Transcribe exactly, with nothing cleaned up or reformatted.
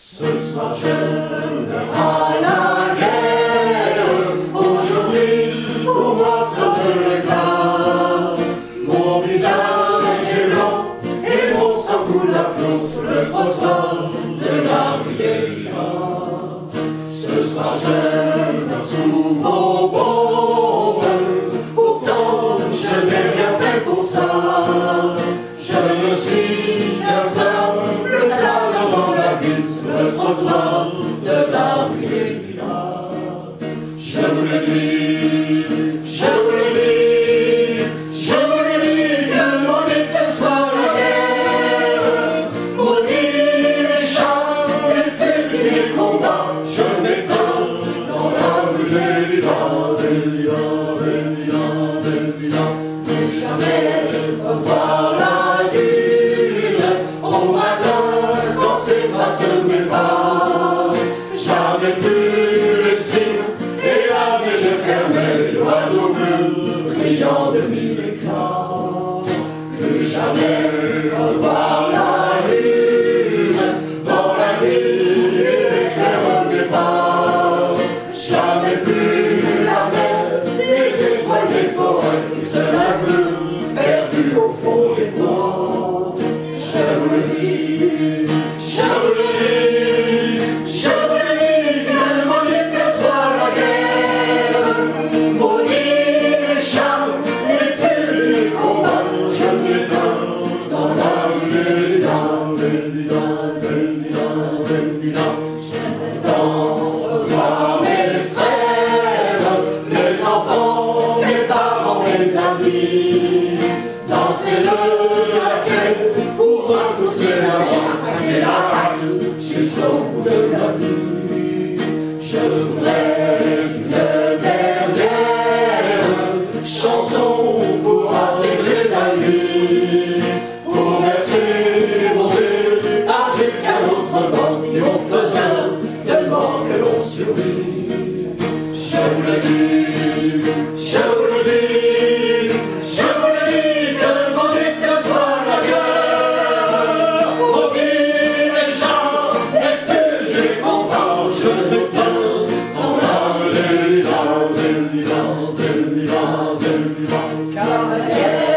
Ce soir je meurs à la guerre, aujourd'hui pour moi sonne le glas. Mon visage est blanc et mon sang coule à flot sur le trottoir de la rue des Lilas. Ce soir je meurs sous vos bombes, pourtant je n'ai rien fait pour ça. Je ne suis qu'un simple flâneur dans la ville sur le trottoir de la rue des Lilas. Je vous le dis, je vous le dis, je vous le dis, que maudite soit la guerre, maudit les chats, les fusils, les combats. Je m'éteins dans la rue des Lilas, des Lilas, des Lilas, des Lilas. Plus jamais revoir la ville au matin quand s'effacent mes pas. Jamais plus les cimes et la neige éternelle, l'oiseau bleu brillant de mille éclats. Plus jamais revoir la lune dans la ville et éclaire mes pas. Jamais plus la mer, les étoiles des forêts et cela bleu perdu au fond des bois. Je vous le dis, je vous le dis, je vous le dis, que maudite soit la guerre, maudit les chats, les fusils, les combats. Je m'éteins dans la rue des Lilas, des Lilas, des Lilas, des Lilas. J'aimerais tant revoir mes frères, mes enfants, mes parents, mes amis, danser le laquais pour repousser la mort, craquer la rage jusqu'au bout de la vie. Je voudrais une dernière chanson pour apaiser la nuit, pour remercier mon Dieu, ah, jusqu'à l'autre bord, et mon faiseur de mort que l'on survit. Je vous le dis, je vous le dis, je vous le dis, que maudite soit la guerre, maudit les chats, les fusils, les combats. Je m'éteins dans la rue des Lilas, des Lilas, des Lilas, des Lilas. Car la guerre